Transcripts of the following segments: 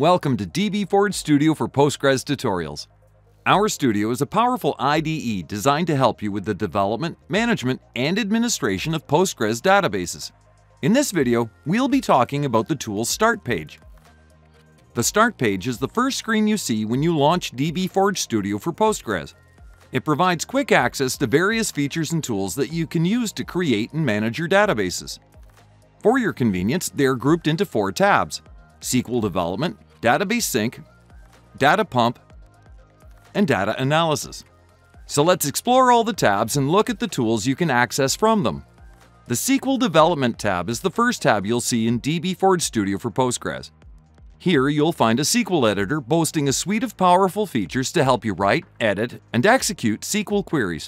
Welcome to dbForge Studio for Postgres tutorials. Our studio is a powerful IDE designed to help you with the development, management, and administration of Postgres databases. In this video, we'll be talking about the tool's Start page. The Start page is the first screen you see when you launch dbForge Studio for Postgres. It provides quick access to various features and tools that you can use to create and manage your databases. For your convenience, they are grouped into 4 tabs: SQL Development, Database Sync, Data Pump, and Data Analysis. So let's explore all the tabs and look at the tools you can access from them. The SQL Development tab is the first tab you'll see in dbForge Studio for Postgres. Here you'll find a SQL Editor boasting a suite of powerful features to help you write, edit, and execute SQL queries.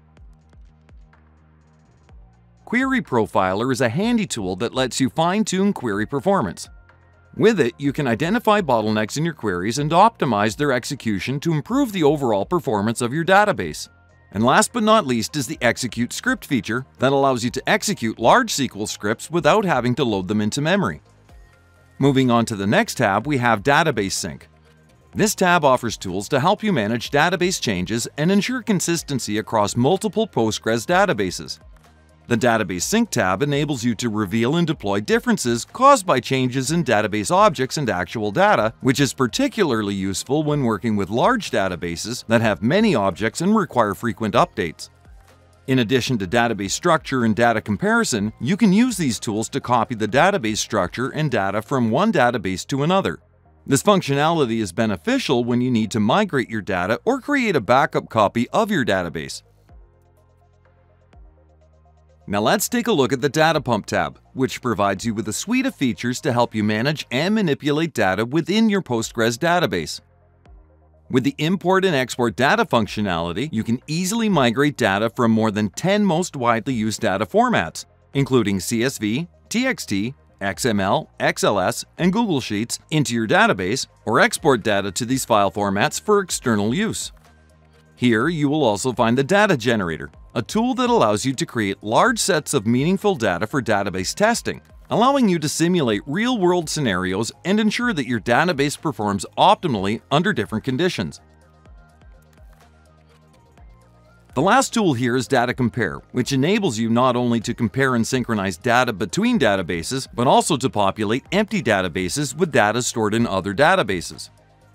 Query Profiler is a handy tool that lets you fine-tune query performance. With it, you can identify bottlenecks in your queries and optimize their execution to improve the overall performance of your database. And last but not least is the Execute Script feature that allows you to execute large SQL scripts without having to load them into memory. Moving on to the next tab, we have Database Sync. This tab offers tools to help you manage database changes and ensure consistency across multiple Postgres databases. The Database Sync tab enables you to reveal and deploy differences caused by changes in database objects and actual data, which is particularly useful when working with large databases that have many objects and require frequent updates. In addition to database structure and data comparison, you can use these tools to copy the database structure and data from one database to another. This functionality is beneficial when you need to migrate your data or create a backup copy of your database. Now let's take a look at the Data Pump tab, which provides you with a suite of features to help you manage and manipulate data within your Postgres database. With the Import and Export Data functionality, you can easily migrate data from more than 10 most widely used data formats, including CSV, TXT, XML, XLS, and Google Sheets, into your database, or export data to these file formats for external use. Here you will also find the Data Generator, a tool that allows you to create large sets of meaningful data for database testing, allowing you to simulate real-world scenarios and ensure that your database performs optimally under different conditions. The last tool here is Data Compare, which enables you not only to compare and synchronize data between databases, but also to populate empty databases with data stored in other databases.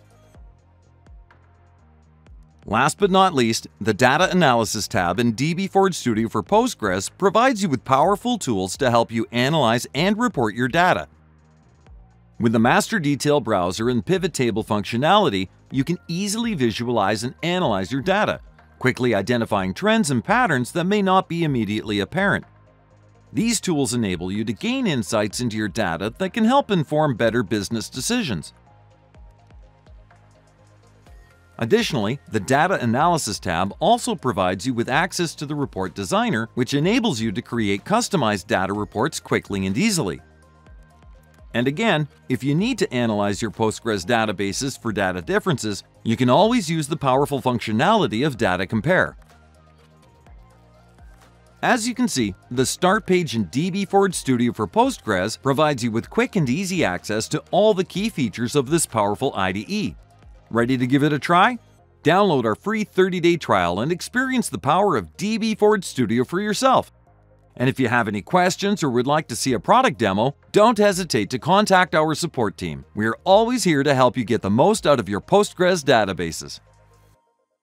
Last but not least, the Data Analysis tab in dbForge Studio for Postgres provides you with powerful tools to help you analyze and report your data. With the Master Detail Browser and Pivot Table functionality, you can easily visualize and analyze your data, quickly identifying trends and patterns that may not be immediately apparent. These tools enable you to gain insights into your data that can help inform better business decisions. Additionally, the Data Analysis tab also provides you with access to the Report Designer, which enables you to create customized data reports quickly and easily. And again, if you need to analyze your Postgres databases for data differences, you can always use the powerful functionality of Data Compare. As you can see, the Start page in dbForge Studio for Postgres provides you with quick and easy access to all the key features of this powerful IDE. Ready to give it a try? Download our free 30-day trial and experience the power of dbForge Studio for yourself. And if you have any questions or would like to see a product demo, don't hesitate to contact our support team. We are always here to help you get the most out of your Postgres databases.